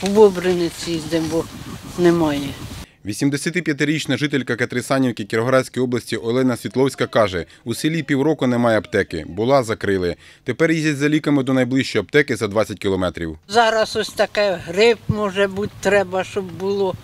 у Бобринець їздимо, бо немає. 85-річна жителька Катрисанівки Кіровоградської області Олена Світловська каже, у селі півроку немає аптеки. Була, закрили. Тепер їздять за ліками до найближчої аптеки за 20 кілометрів. Зараз ось таке грип, може бути, треба, щоб було,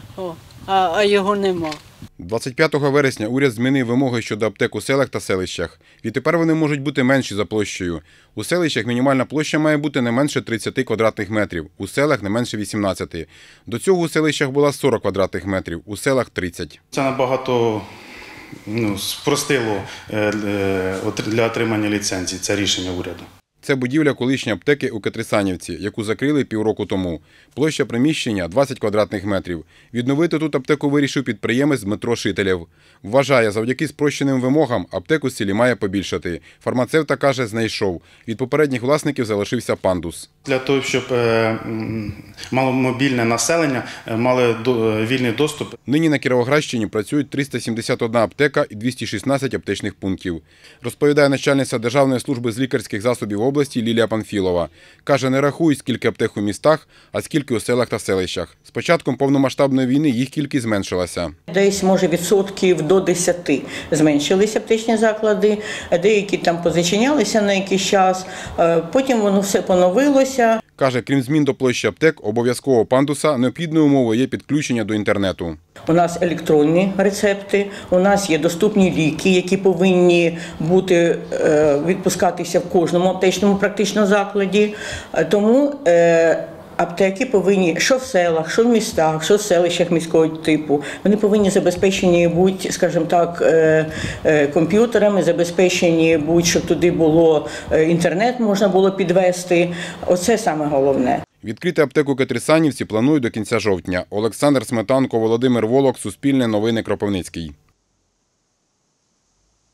а його нема. 25 вересня уряд змінив вимоги щодо аптек у селах та селищах. Відтепер вони можуть бути менші за площею. У селищах мінімальна площа має бути не менше 30 квадратних метрів, у селах не менше 18. До цього у селищах була 40 квадратних метрів, у селах 30. Це набагато спростило для отримання ліцензії, це рішення уряду. Це будівля колишньої аптеки у Катрисанівці, яку закрили півроку тому. Площа приміщення – 20 квадратних метрів. Відновити тут аптеку вирішив підприємець Дмитро Шителєв. Вважає, завдяки спрощеним вимогам аптеку в селі має побільшати. Фармацевт, каже, знайшов. Від попередніх власників залишився пандус. Для того, щоб маломобільне населення мало вільний доступ. Нині на Кіровоградщині працюють 371 аптека і 216 аптечних пунктів. Розповідає начальниця Державної служби з лікарських засобів області Лілія Панфілова. Каже, не рахують, скільки аптек у містах, а скільки у селах та селищах. З початком повномасштабної війни їх кількість зменшилася. Десь, може, відсотків до 10 зменшилися аптечні заклади, деякі там позачинялися на якийсь час, потім воно все поновилося. Каже, крім змін до площі аптек, обов'язкового пандуса, необхідною умовою є підключення до інтернету. У нас електронні рецепти, у нас є доступні ліки, які повинні бути, відпускатися в кожному аптечному практично закладі. Тому аптеки повинні, що в селах, що в містах, що в селищах міського типу, вони повинні забезпечені бути, скажімо так, комп'ютерами, забезпечені бути, щоб туди було інтернет можна було підвести. Оце саме головне. Відкрити аптеку Катрисанівці планують до кінця жовтня. Олександр Сметанко, Володимир Волок, Суспільне новини, Кропивницький.